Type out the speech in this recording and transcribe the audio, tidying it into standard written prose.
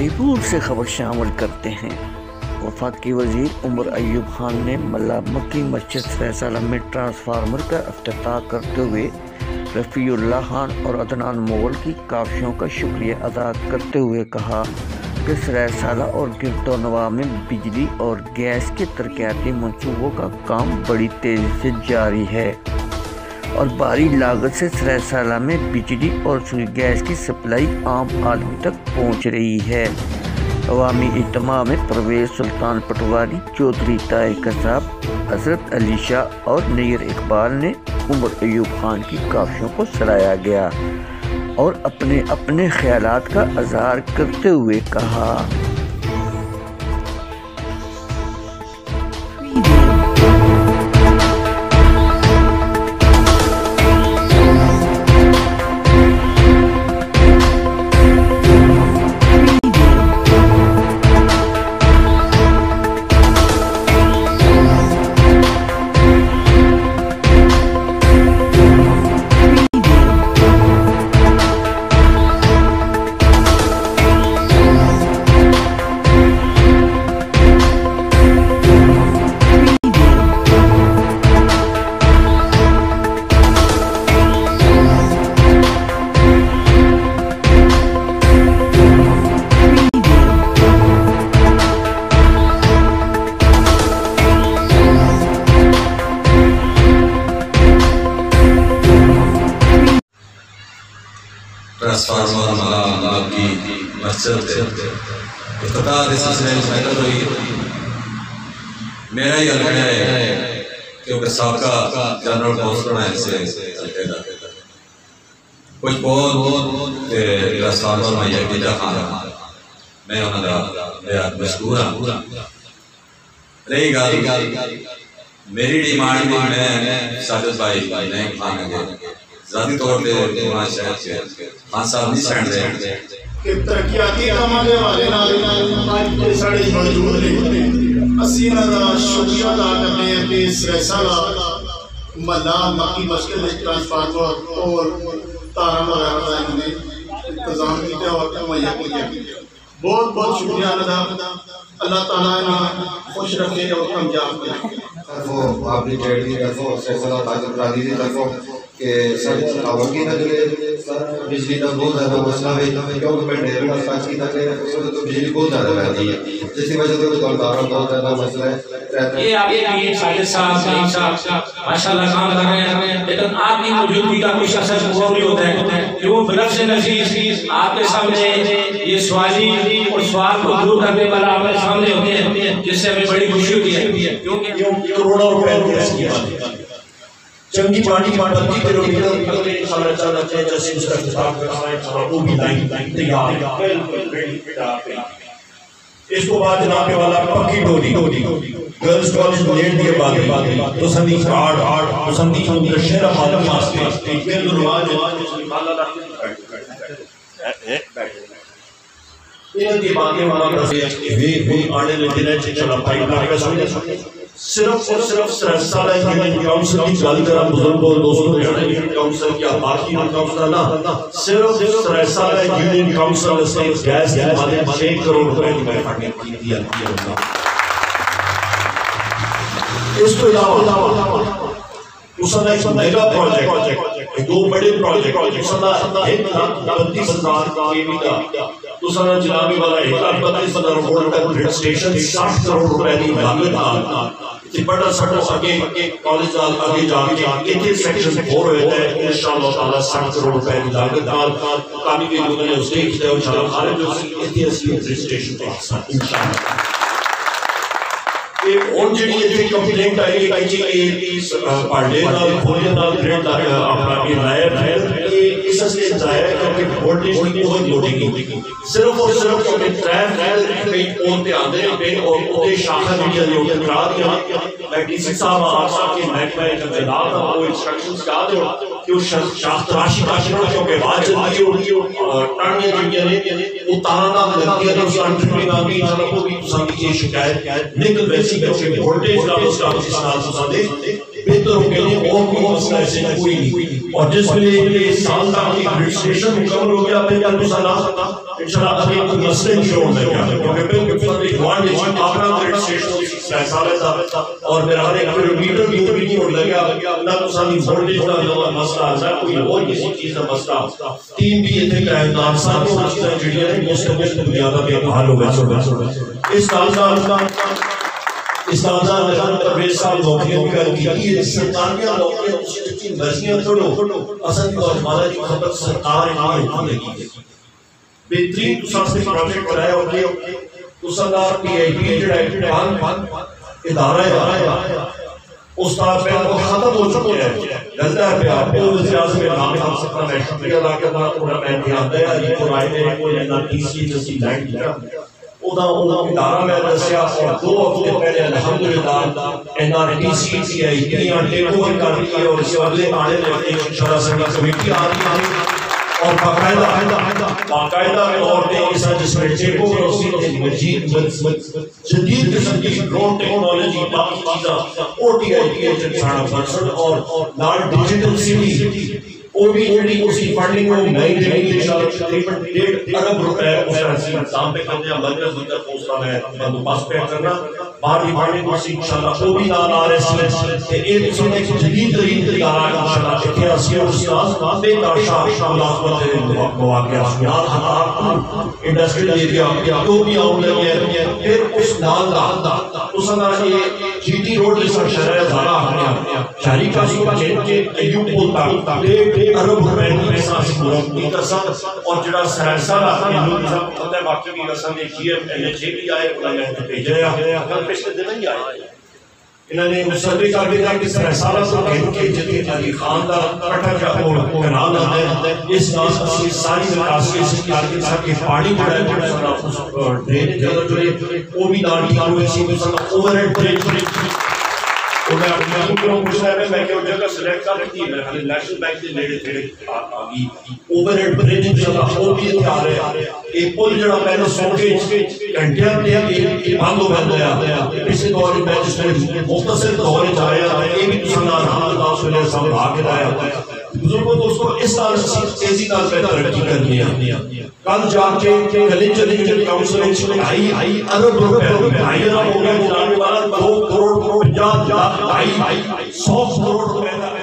T پور سے خبر شامل کرتے ہیں۔ وفاقی وزیر عمر ایوب خان نے ملا مکی مسجد فیصلہ میں ٹرانسفارمر کا افتتاح کرتے ہوئے رفیع اللہ خان اور عدنان مغل کی کاوشوں کا شکریہ ادا کرتے ہوئے کہا کہ سرائے سالہ اور گرد و نواح میں بجلی اور گیس کے ترقیاتی منصوبوں کا کام بڑی تیزی سے جاری ہے اور بھاری لاگت سے سرائے سالہ میں بجلی اور گیس کی سپلائی عام آدمی تک پہنچ رہی ہے۔ عوامی اجتماع میں پرویز سلطان پٹواری، چودھری طاہر قصاب، حضرت علی شاہ اور نیر اقبال نے عمر ایوب خان کی کاوشوں کو سراہا گیا اور اپنے اپنے خیالات کا اظہار کرتے ہوئے کہا ٹرانسفارمر ملا کی مسجد افتتاح اس سلسلے میں محنت ہوئی۔ میرا یہ الگ ہے کیونکہ سابقہ جنرل کونسلر ہیں سے القیدہ کچھ بہت ٹرانسفارمر میں یکیجہ خان میں انہوں نے بیعت مشکور ہوں۔ رہی گال میری ڈیمانڈ بھی میں ساجد بھائی نعیم خان کے ذاتی طور پہ قرآن شہر کے خان صاحب نہیں سینڈ رہے کہ ترقیاتی کاموں کے والے آج کے ساڑے موجود ہیں۔ اسی انہوں شکریہ ادا کرتے ہیں کہ سرائے سالہ ملا مکی مسجد ٹرانسفارمر اور تارہ وغیرہ کا انہوں نے انتظام کیا اور مہیا کیا۔ بہت بہت شکریہ ادا۔ اللہ تعالیٰ انہیں خوش رکھے اور کامیاب کرے۔ طرفوں آپ نے چیٹ کی طرفوں سیسلہ تاجر پرادی کی طرفوں کہ سر آوانگی نہ جلے بجلی کا بہت زیادہ مسئلہ ہے کیونکہ میں ڈیرے کا ساتھ کی تک ہے اس وقت تو بجلی بہت زیادہ رہتی ہے جس کی وجہ سے دولداروں بہت زیادہ مسئلہ ہے۔ یہ آپ کے ساجد صاحب نعیم صاحب ماشاءاللہ کام کر رہے ہیں، لیکن آپ کی موجودگی کا کوئی شخص ضروری ہوتا ہے کہ وہ بنفس نظیر آپ کے سامنے یہ سوالی اور سوال کو دور کرنے والا آپ کے سامنے ہوتے ہیں، جس سے ہمیں بڑی خوشی ہوتی ہے کیونکہ کروڑوں روپے کی ایسی بات ہے۔ چنگی پانی بندی کے لوگ اگلے خبر چاہتے ہیں جیسے اس کا اختتام کرنا ہے وہ بھی لائن تیار ہے۔ اس کو بعد جناب والا پکی ڈولی گرلز کالج لیٹ دیے باقی تو سندی کارڈ تو سندی مدرشہ رفاظ واسطے گرد رواج یہ دی باقی والا بھی آنے لے دن چلا پائی کا سمجھ صرف اور صرف سرائے سالہ یونین کاؤنسل کی گل کرا بزرگوں اور دوستوں نے یونین کاؤنسل کیا باقی یونین کاؤنسل نہ صرف سرائے سالہ یونین کاؤنسل سے گیس کے مادے 6 کروڑ روپے کی میں فنڈنگ کی دیا اس کو علاوہ اسنا ایک میگا پروجیکٹ دو بڑے پروجیکٹ اسنا 1,32,000 کیوی کا اسنا جنابی والا 1,32,000 وولٹ کا گریڈ اسٹیشن 60 کروڑ روپے کی لاگت بڑا سٹو آگے کالج آگے جا کے ایتھے سیکشن 4 ہوئے تھے انشاءاللہ تعالیٰ 60 کروڑ روپے کی لاگت کامی کے لوگوں نے اس نے کیا انشاءاللہ خارج جو ایتھے اسی گریڈ اسٹیشن پر آسان انشاءاللہ اور جڑی ایتھے کمپلینٹ آئی کہ پارڈے نال کھولے نال گریڈ اپنا بھی نائب ہے اس سے ظاہر ہے کہ وولٹیج کی بہت لوڈنگ صرف اور صرف کیونکہ ٹریف پہ اون پہ آدھے پہ اور اوتے شاخہ میڈیا نے اوتے کرا دیا میں ڈی سی صاحب آسا کے محکمہ جو جناب تھا وہ انسٹرکشنز کیا دے کہ وہ شاخ تراشی کا شروع کیونکہ بعد جلدی ہوگی اور ٹرنی جنگیا نے اتانا لگتی ہے اس انٹرپرین آگی انشاءاللہ کو بھی تسان کی یہ شکایت نکل ویسی کہ وولٹیج کا اس کا اس نال تسان دے بہتر ہو گئے اور کوئی مسئلہ ایسے کوئی نہیں. اور جس میں سال کا رجسٹریشن مکمل ہو گیا پھر کل مسئلہ انشاءاللہ ابھی کوئی مسئلے نہیں شروع ہونے گیا کیونکہ پھر کفر ایوان لیجن اپنا رجسٹریشن فیصلہ تھا اور میرا ہر ایک کلومیٹر دور بھی نہیں ہونے لگا نہ تو سانی وولٹیج کا مسئلہ آتا کوئی اور کسی چیز کا مسئلہ ٹیم بھی یہ تھے کہ نامسان کو چیزیں جڑیاں ہیں مستقبل بنیادہ پہ حل ہو گئے. اس کالزہ نظام پرویز صاحب نوکریوں کی کر کی سرکاریاں نوکریاں اسی جتنی مرضیاں توڑو اصل کی واجمالہ کی خبر سرکار انہوں نے کی بہترین تو سب سے پروجیکٹ کرایا ہوتے تو سردار پی آئی پی جڑا ادارہ ہے استاد پہلے وہ ختم ہو چکے ہیں جلدہ ہے پہ آپ کو وزیر اعظم میں نام ہم سکتا میں شکریہ اللہ کے بعد تھوڑا میں دھیان دیا یہ تو رائے میرے کو یہ ٹی سی جیسی لائن کیا اوہ ادارہ میں دسیا اور 2 ہفتے پہلے الحمدللہ NRTC کی آئی پی یہاں ٹیک اوور کر رہی ہے اور اس اگلے آنے لگتے ہیں انشاءاللہ سنگا کمیٹی آ رہی ہے اور باقاعدہ طور پہ اس جس میں ٹیک اوور اسی جدید قسم کی ڈرون ٹیکنالوجی باقی چیزاں O T I P H ساڑھا پرسنٹ اور نال ڈیجیٹل سٹی وہ بھی اسی فنڈنگ میں نئی دہلی انشاءاللہ تقریباً 1.5 ارب روپے اس رسیم نظام پہ کرنے ہیں مرکز منتر پوسٹا ہے بندوبست پہ کرنا باہر فنڈنگ اسی انشاءاللہ وہ بھی نال آ رہے ہیں کہ ایک قسم ایک جدید ترین ادارہ انشاءاللہ اتحاسی اور استاد بے تاشا ملازمت مواقع اسمیال ہمارا انڈسٹریل ایریا تو بھی آؤں لگے ہیں پھر اس نال دا اس اندر یہ جی ٹی روڈ جیسا شہر زارہ آگیا شہری کا سوپا چین کے ایوب پولتا عرب روپے کی احساس مرمتی کا ساتھ اور جڑا سہرسہ رہا انہوں نے سب پتہ باقی بھی رسم ایک یہ پہلے چھے بھی آئے انہوں نے بھیجے اگر پچھلے دن ہی آئے انہوں نے مصدی کر دیا کہ سہرسہ رہا تو کہن کے جدید علی خان دا کٹھا جا اور کنال ہے اس ناس اسی ساری مقاصد اس کی آرکی صاحب کے پاڑی بڑھائے بڑھائے صلاح ڈرین جلد جڑے وہ بھی ناڑی ہوئے سی میں صلاح اوور ہیڈ ڈرین اور میں اپنی کو پوچھنا ہے میں کہ وہ جگہ سلیکٹ کر رہی ہے میں نیشنل بینک کے نیڑے تھے آگی اوور ہیڈ برج انشاءاللہ وہ بھی اتنے آ رہے ایک پل جڑا پہلے سو کے گھنٹیاں تھے بند ہو گیا پچھلے دور میں جس میں مختصر دور جایا یہ بھی سنا رہا اللہ صلی اللہ علیہ وسلم آگے لایا بزرگوں دوستوں اس طرح سے تیزی کا ترقی کرنی ہے کل جا کے کلنجر کاؤنسل آئی ارب روپے آئی ارب ہو گیا جناب والا 2 کروڑ 50 لاکھ 100 کروڑ روپے